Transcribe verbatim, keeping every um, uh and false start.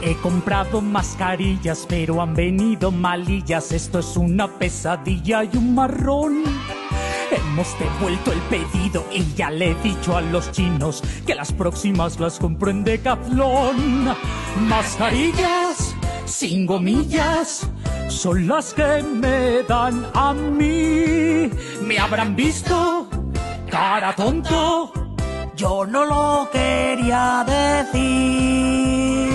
He comprado mascarillas, pero han venido malillas. Esto es una pesadilla y un marrón. Hemos devuelto el pedido y ya le he dicho a los chinos que las próximas las compro en Decathlon. Mascarillas sin gomillas son las que me dan a mí. Me habrán visto cara tonto, yo no lo quería decir.